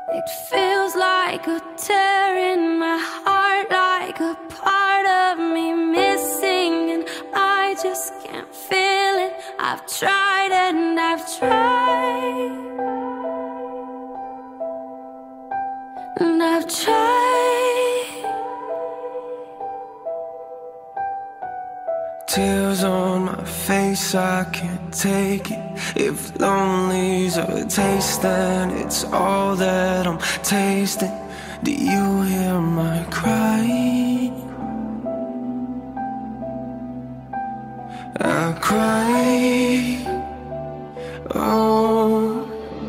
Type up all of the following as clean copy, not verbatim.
It feels like a tear in my heart, like a part of me missing, and I just can't feel it. I've tried and I've tried, and I've tried. Tears on my face, I can't take it. If lonely's a taste, then it's all that I'm tasting. Do you hear my cry? I cry. Oh,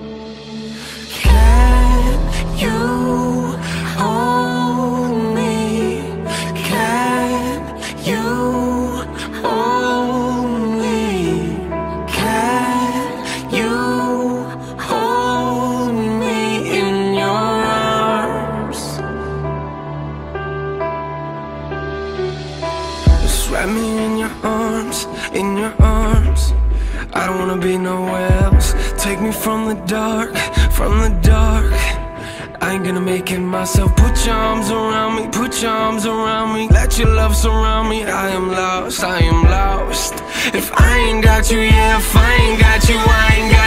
can you hold me? Can you hold me? Can you hold me in your arms? Just wrap me in your arms, in your arms. I don't wanna be nowhere else. Take me from the dark, from the dark. I ain't gonna make it myself. Put your arms around me, put your arms around me. Let your love surround me. I am lost, I am lost. If I ain't got you, yeah, if I ain't got you, I ain't got you.